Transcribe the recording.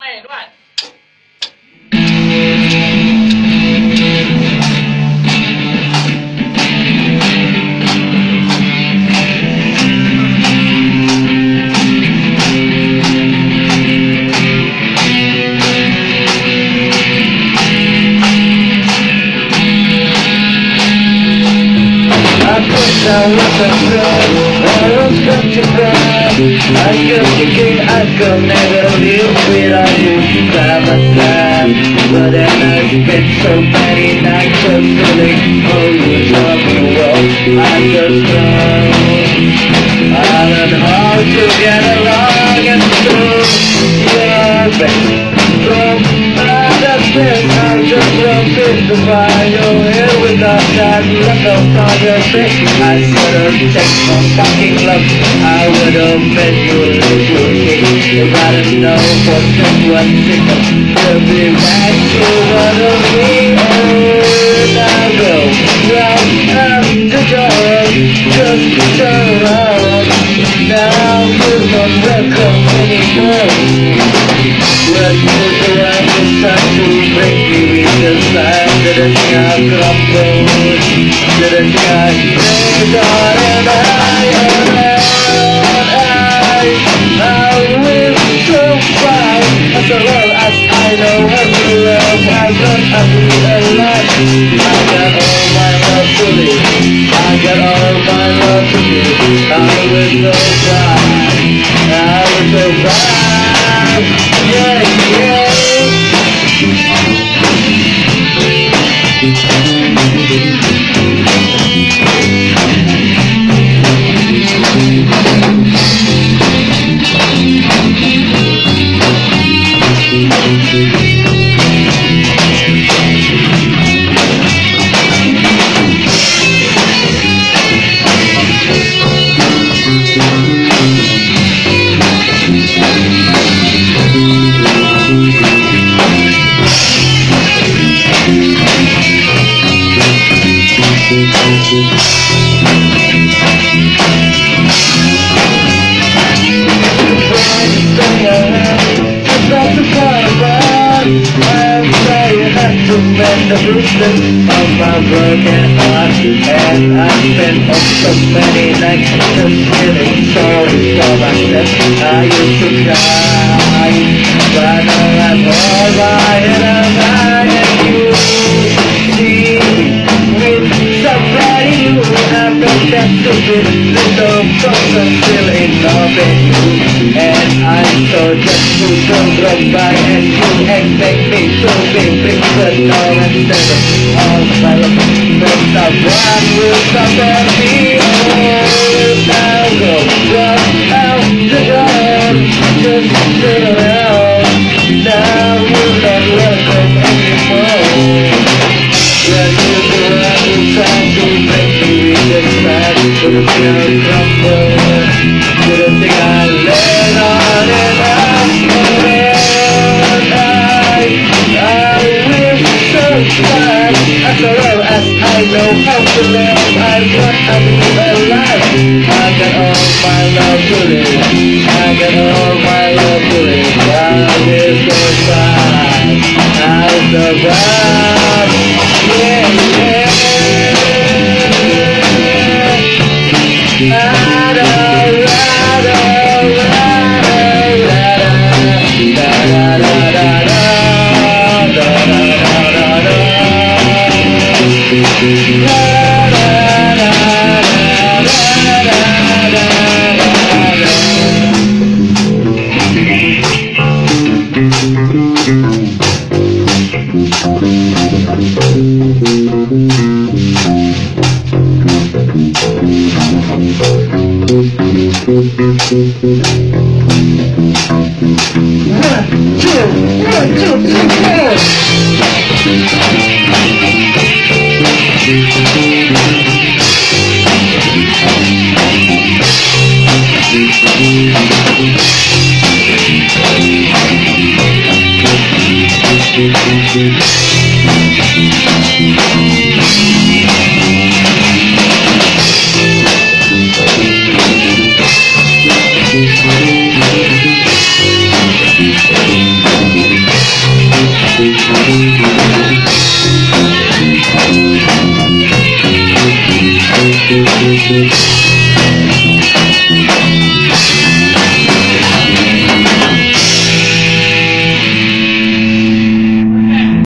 เตะด้วย I was a friend, I was such a friend. I just thinking I could never live without you by my side. But then I spent so many nights of feeling always on the road. I just I learned how to get along and through your best. From other things I just want to find your head without that look of progress. I should've checked my fucking luck. I would've been your little king if I didn't know for just one second to be back to one of me. And I will run up the door, just turn around. Now you don't welcome anymore. When you around the sun to break me with the side to the sky crumble, to the sky rains on and I will survive as long as I know how to love. I'm gonna be alive. I got all my love to live. I got all my love to give. I will survive. I will survive. Yeah, yeah. To mend the bruises of my broken heart. And I spent so many nights just feeling sorry for myself. I used to cry, but now I'm alright and and you see with somebody new. I'm not that stupid little person still in love with you. And I'm so just to drop by and you expect me to be big. But now instead of all my love, but someone will support me. Oh, now go run out the door, just sit around. Now you're not welcome anymore. When you go out and try to make me with the side, to the sky crumble, to the thing I let on and as long as I know how to live, I want to be alive. I got all my love to live. I got all my love to live. I will survive. I'll survive. Yeah, yeah. One, two, three, four. Band.